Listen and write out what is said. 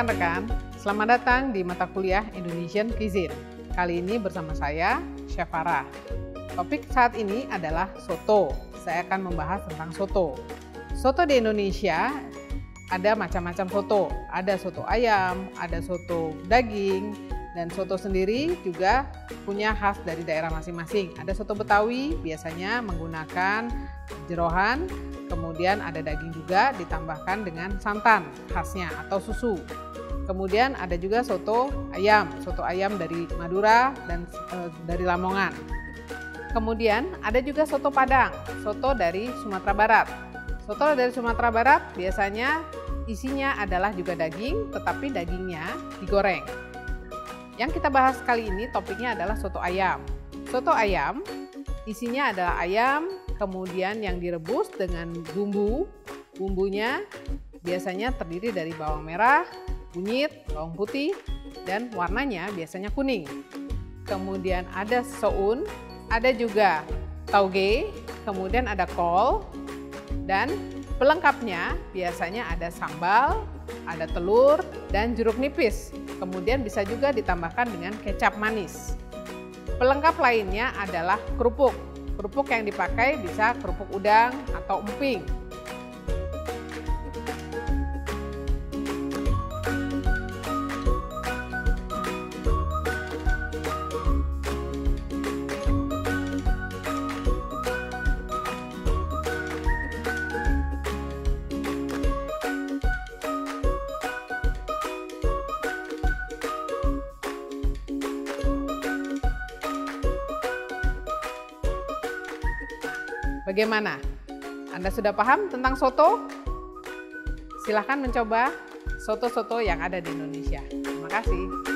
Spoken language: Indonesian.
rekan-rekan, selamat datang di mata kuliah Indonesian Cuisine. Kali ini bersama saya, Chef Farah. Topik saat ini adalah soto. Saya akan membahas tentang soto. Soto di Indonesia ada macam-macam soto. Ada soto ayam, ada soto daging, dan soto sendiri juga punya khas dari daerah masing-masing. Ada soto Betawi, biasanya menggunakan jeroan, kemudian ada daging juga ditambahkan dengan santan khasnya atau susu. Kemudian ada juga soto ayam dari Madura dan dari Lamongan. Kemudian ada juga soto Padang, soto dari Sumatera Barat. Soto dari Sumatera Barat biasanya isinya adalah juga daging, tetapi dagingnya digoreng. Yang kita bahas kali ini topiknya adalah soto ayam. Soto ayam isinya adalah ayam, kemudian yang direbus dengan bumbu. Bumbunya biasanya terdiri dari bawang merah, kunyit, bawang putih, dan warnanya biasanya kuning. Kemudian ada soun, ada juga tauge, kemudian ada kol, dan pelengkapnya biasanya ada sambal, ada telur, dan jeruk nipis. Kemudian bisa juga ditambahkan dengan kecap manis. Pelengkap lainnya adalah kerupuk. Kerupuk yang dipakai bisa kerupuk udang atau emping. Bagaimana? Anda sudah paham tentang soto? Silahkan mencoba soto-soto yang ada di Indonesia. Terima kasih.